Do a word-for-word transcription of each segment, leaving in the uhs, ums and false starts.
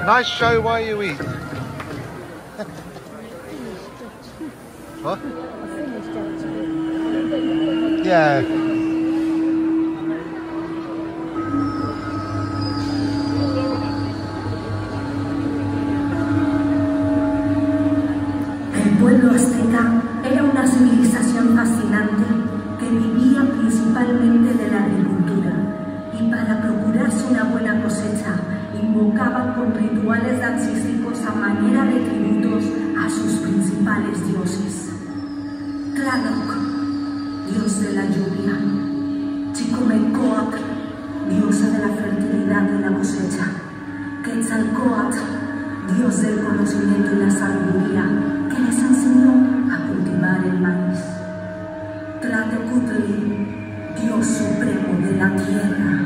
Nice show while you eat. What? Yeah. El pueblo azteca era una civilización fascinante que vivía principalmente de la agricultura y para procurarse una buena cosecha invocaban con rituales dancísticos a manera de tributos a sus principales dioses. Tlaloc, dios de la lluvia; Chicomecoatl, diosa de la fertilidad y la cosecha; Quetzalcóatl, dios del conocimiento y la sabiduría, que les enseñó a cultivar el maíz; Tlatecutli, dios supremo de la tierra.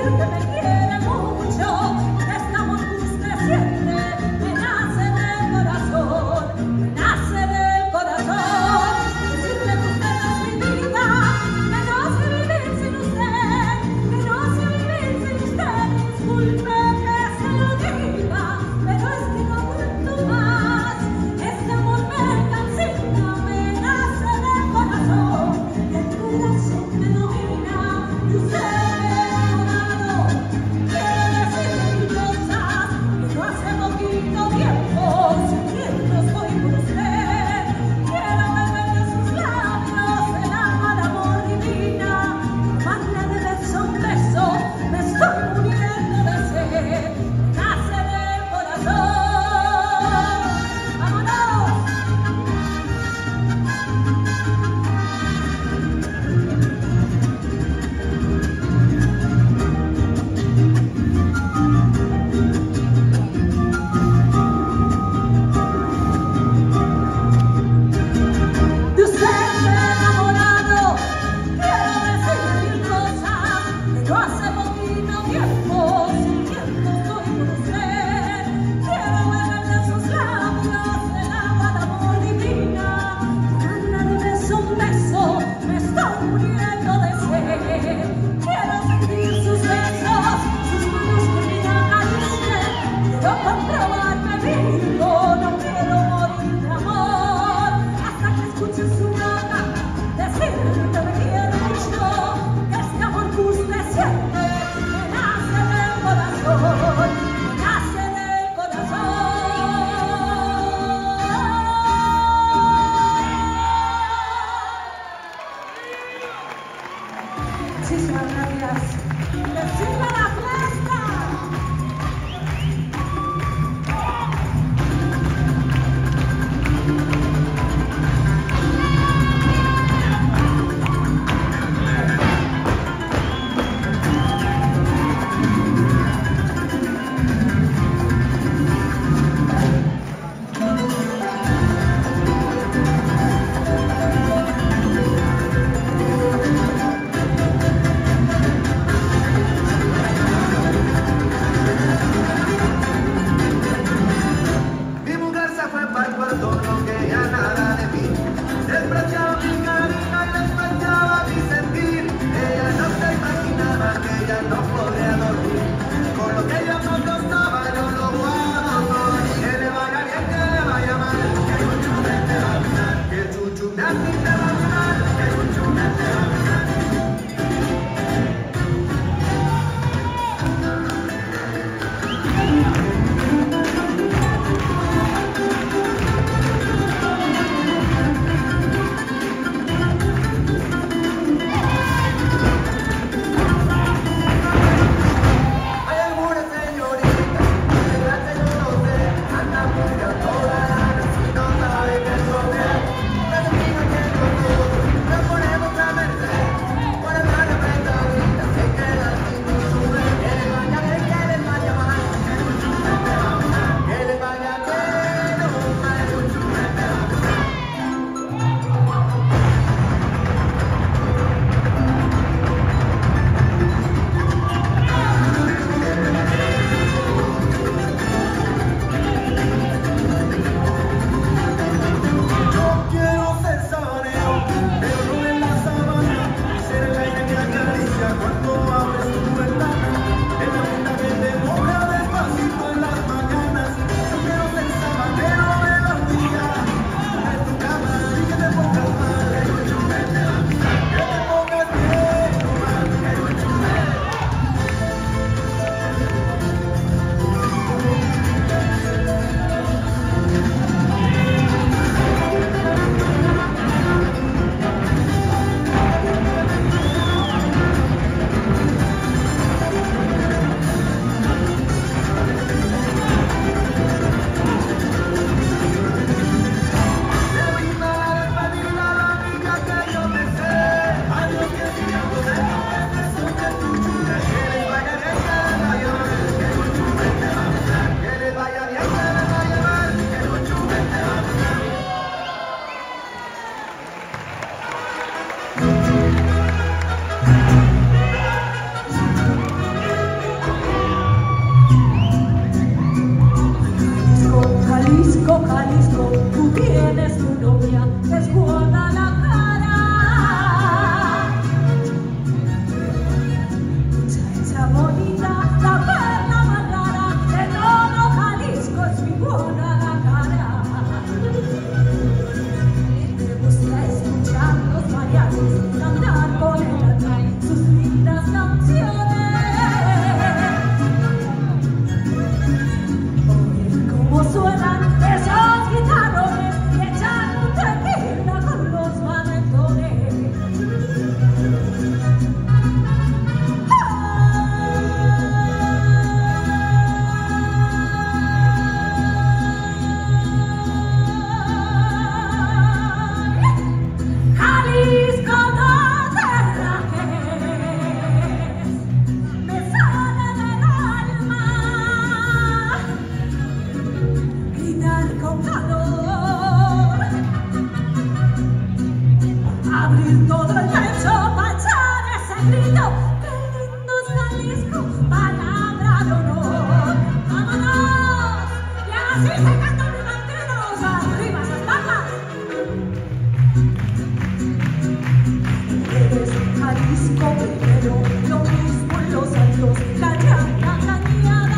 Thank you. Así se cantan mis bandidos, arriba esas palmas. Eres Jalisco primero, lo mismo en los altos, cañada, cañada.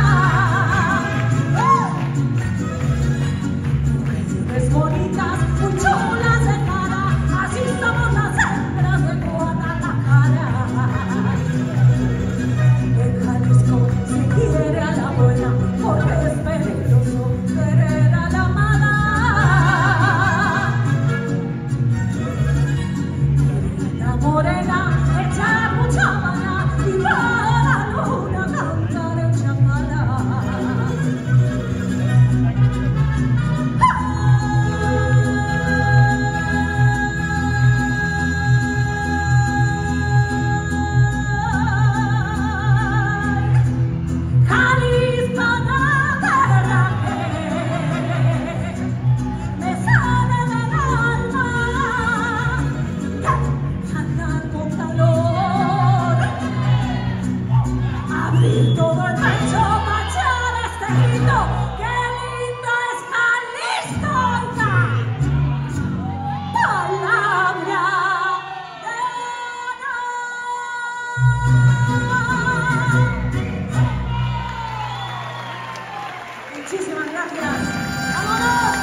Mujeres bonitas, muy chulas de cara, así somos las hembras de Guadalajara. En Jalisco se quiere a la buena, porque es peligroso querer a la mala. La morena echa mucha bala y va a la luna a cantar en chambala. Jalisco no terra me sale del alma, andar con calor, abrir todo el pecho para echar este grito. ¡Qué lindo es Jalisco! Oiga, palabra de honor. Muchísimas gracias. ¡Vámonos!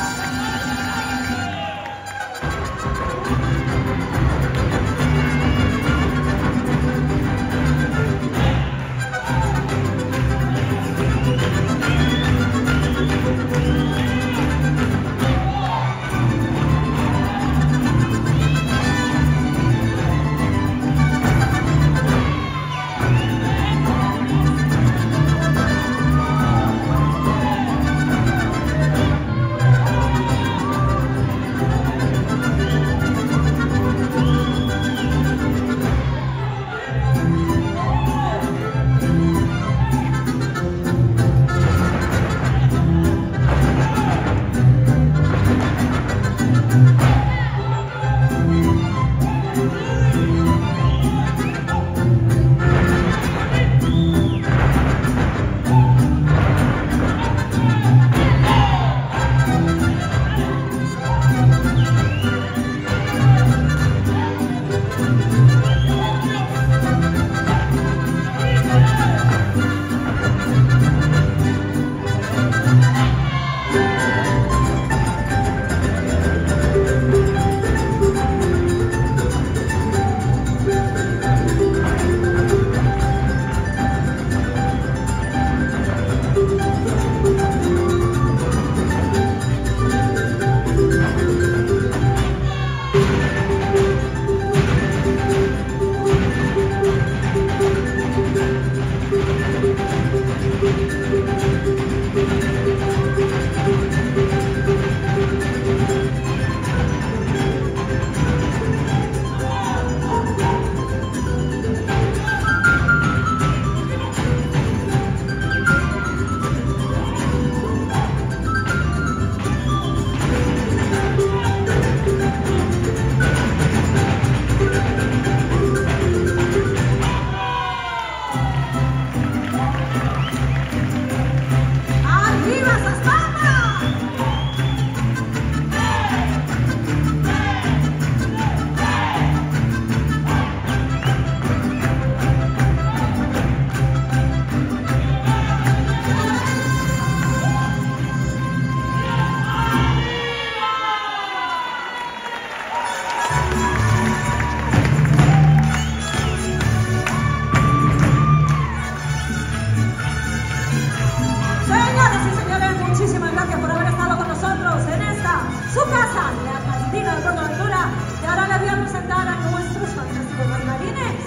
Su casa, la Cantina de PortAventura, y ahora le voy a presentar a nuestros fantásticos bailarines.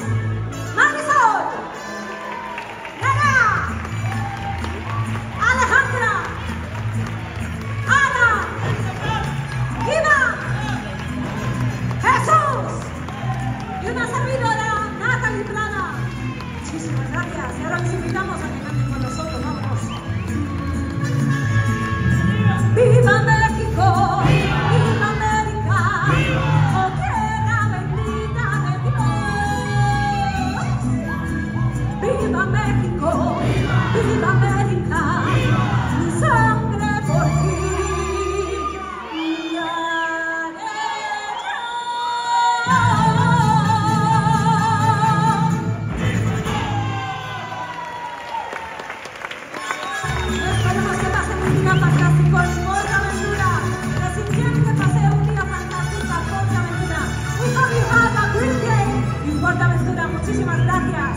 Marisol, Nena, Alejandra, Ana, Iván, Jesús y una servidora, Natalie Plana. Muchísimas gracias y ahora les invitamos a que canten con nosotros. Vámonos. ¡Viva México! ¡Viva América! ¡Oh, tierra bendita de Dios! ¡Viva México! ¡Viva América! ¡Mi sangre Muchísimas gracias.